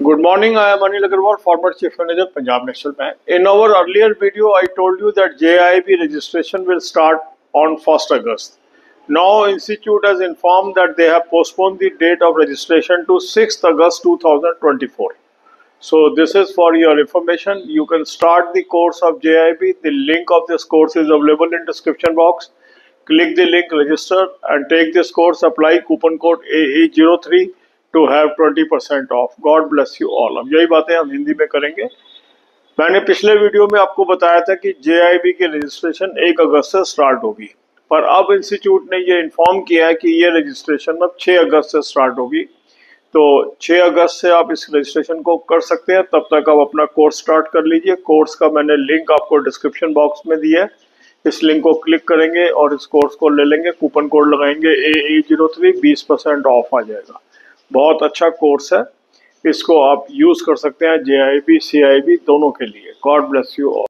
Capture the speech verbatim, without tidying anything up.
Good morning, I am Anil Agarwal, former Chief Manager, Punjab National Bank. In our earlier video, I told you that J I B registration will start on first August. Now, Institute has informed that they have postponed the date of registration to sixth August two thousand twenty-four. So, this is for your information. You can start the course of J I B. The link of this course is available in description box. Click the link, register and take this course. Apply coupon code A E zero three to have twenty percent off. God bless you all. अब यही बातें हम हिंदी में करेंगे। मैंने पिछले video में आपको बताया था कि जे आई बी की रजिस्ट्रेशन एक अगस्त से स्टार्ट होगी, पर अब इंस्टीट्यूट ने ये इन्फॉर्म किया है कि ये रजिस्ट्रेशन अब छह अगस्त से स्टार्ट होगी। तो छह अगस्त से आप इस रजिस्ट्रेशन को कर सकते हैं। तब तक आप अपना कोर्स स्टार्ट कर लीजिए। कोर्स का मैंने लिंक आपको डिस्क्रिप्शन बॉक्स में दिया है। इस लिंक को क्लिक करेंगे और इस कोर्स को ले लेंगे। कूपन कोड लगाएंगे ए ई जीरो थ्री, बीस परसेंट ऑफ आ जाएगा। बहुत अच्छा कोर्स है, इसको आप यूज कर सकते हैं जे आई बी सी आई बी दोनों के लिए। God bless you all.